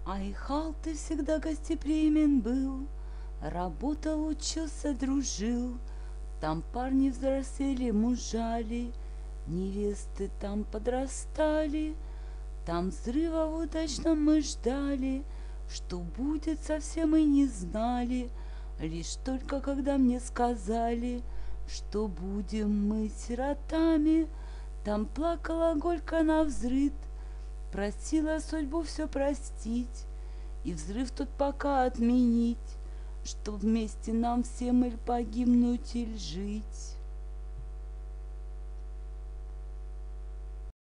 Айхал, ты всегда гостеприимен был, работал, учился, дружил. Там парни взрослели, мужали, невесты там подрастали. Там взрывов удачно мы ждали, что будет, совсем и не знали. Лишь только когда мне сказали, что будем мы сиротами, там плакала горько навзрыд, просила судьбу все простить и взрыв тот пока отменить, что вместе нам всем иль погибнуть, иль жить.